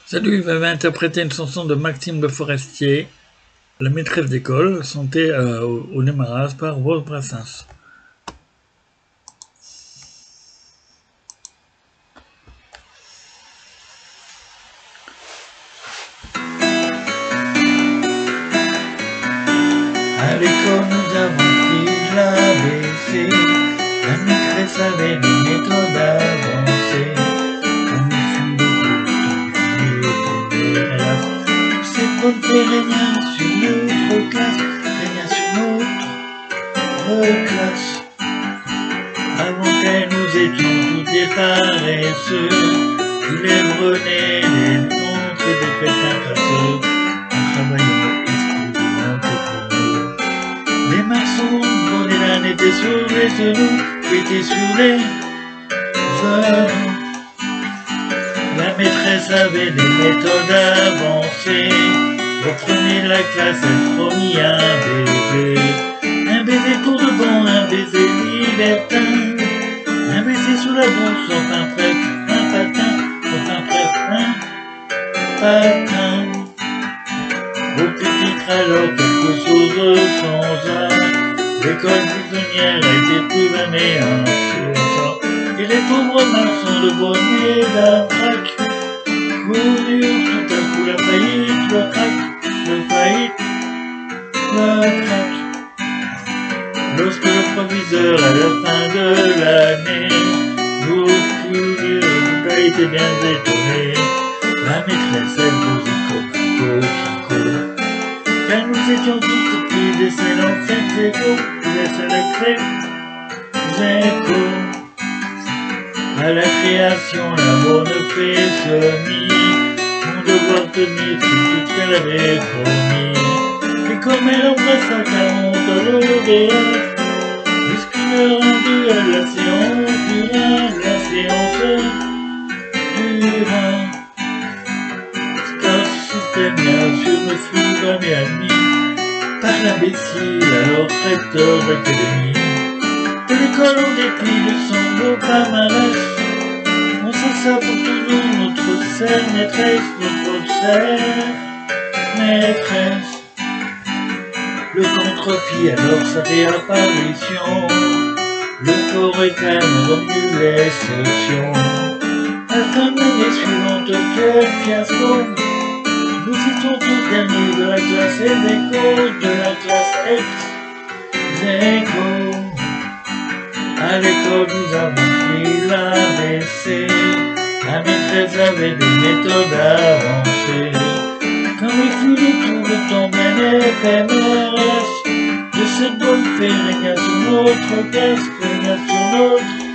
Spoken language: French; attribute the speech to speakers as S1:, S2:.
S1: Salut, il va interpréter une chanson de Maxime Le Forestier, La maîtresse d'école, chantée au démarrage par Rose Brassens.
S2: À l'école, nous avons pris l'ABC. La maîtresse avait des méthodes avancées. On nous fut le hélas. Tous ces profs régnaient sur notre classe, régnaient sur notre classe. Avant qu'elle, nous étions tous des paresseux, tous les brenets, les montres et des crétins crasseux. En travaillant exclusivement que pour eux. Les maçons, quand les laines étaient sur les genoux, étaient sur les genoux. La maîtresse avait des méthodes avancées. Au premier de la classe, elle promit un baiser pour de bon, un baiser libertin, un baiser sous la bourse, enfin prêt, un patin, enfin prêt, un patin. Au pupitre alors quelque chose changea. L'école buissonnière était plus jamais un surcharge. Et les pauvres maçons de bonnet d'attaque coururent tout à coup la faillite, le crack, le faillite, le crack. Lorsque le proviseur à la fin de l'année nous courut, vous avez été bien étonnés. La maîtresse elle faisait comme un coquelicot. Car nous étions tous petits d'excellents échos, d'excellents échos. À la création, la bonne fée se mit, mon devoir tenir tout ce qu'elle avait promis. Et comme elle embrassa car honte l'auréole, jusqu'une heure indue à la séance dura, bien sûr me fut jamais admis par l'imbécile, alors recteur d'académie. De l'école en dépit de son beau palmarès, on s'en pour toujours notre chère maîtresse, notre chère maîtresse. Le contrefit alors sa réapparition, le corps est calme remue les sessions. À la fin de l'année suivante, quel fiasco! Nous étions tous derniers de la classe ex-éco, de la classe ex-éco. À l'école, nous avons pris l'ABC. La maîtresse avait des méthodes avancées. Comme il fut de tout le temps bien éphémère, de cette bonne fée régna sur notre casque, régna sur notre